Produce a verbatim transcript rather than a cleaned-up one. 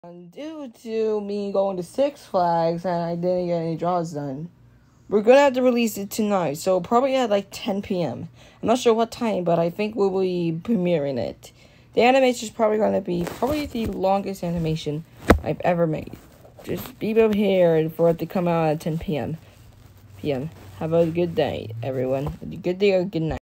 And due to me going to Six Flags and I didn't get any draws done, we're gonna have to release it tonight, so probably at like ten p m I'm not sure what time, but I think we will be premiering it. The animation is probably gonna be probably the longest animation I've ever made. Just be prepared for it to come out at ten p m p m Have a good day, everyone. A good day or good night.